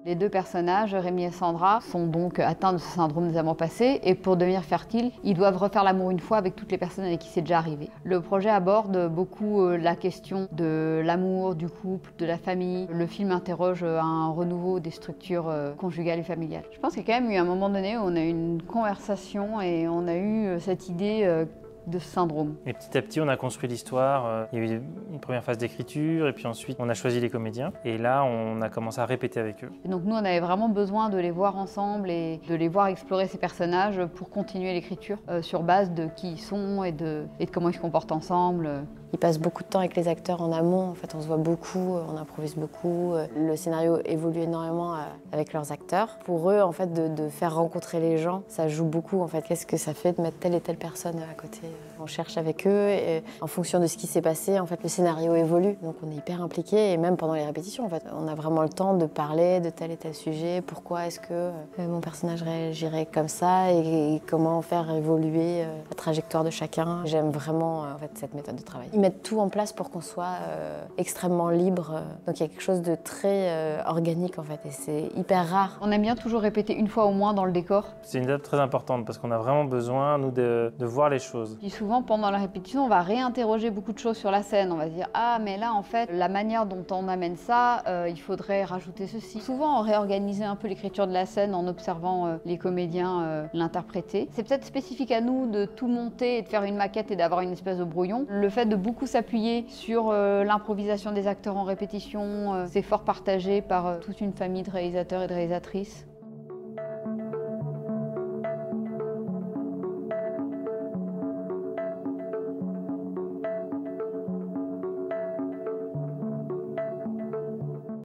Les deux personnages, Rémi et Sandra, sont donc atteints de ce syndrome des amants passés et pour devenir fertiles, ils doivent refaire l'amour une fois avec toutes les personnes avec qui c'est déjà arrivé. Le projet aborde beaucoup la question de l'amour, du couple, de la famille. Le film interroge un renouveau des structures conjugales et familiales. Je pense qu'il y a quand même eu un moment donné où on a eu une conversation et on a eu cette idée de ce syndrome. Et petit à petit, on a construit l'histoire. Il y a eu une première phase d'écriture et puis ensuite, on a choisi les comédiens. Et là, on a commencé à répéter avec eux. Et donc nous, on avait vraiment besoin de les voir ensemble et de les voir explorer ces personnages pour continuer l'écriture sur base de qui ils sont et de comment ils se comportent ensemble. Ils passent beaucoup de temps avec les acteurs en amont, en fait on se voit beaucoup, on improvise beaucoup. Le scénario évolue énormément avec leurs acteurs. Pour eux, en fait, de faire rencontrer les gens, ça joue beaucoup en fait. Qu'est-ce que ça fait de mettre telle et telle personne à côté? On cherche avec eux et en fonction de ce qui s'est passé, en fait, le scénario évolue. Donc on est hyper impliqués et même pendant les répétitions, en fait, on a vraiment le temps de parler de tel et tel sujet. Pourquoi est-ce que mon personnage réagirait comme ça et comment faire évoluer la trajectoire de chacun. J'aime vraiment en fait, cette méthode de travail. Ils mettent tout en place pour qu'on soit extrêmement libre. Donc il y a quelque chose de très organique en fait et c'est hyper rare. On aime bien toujours répéter une fois au moins dans le décor. C'est une étape très importante parce qu'on a vraiment besoin, nous, de voir les choses. Puis souvent, pendant la répétition, on va réinterroger beaucoup de choses sur la scène. On va se dire « Ah, mais là, en fait, la manière dont on amène ça, il faudrait rajouter ceci. » Souvent, on réorganisait un peu l'écriture de la scène en observant les comédiens l'interpréter. C'est peut-être spécifique à nous de tout monter et de faire une maquette et d'avoir une espèce de brouillon. Le fait de beaucoup s'appuyer sur l'improvisation des acteurs en répétition, c'est fort partagé par toute une famille de réalisateurs et de réalisatrices.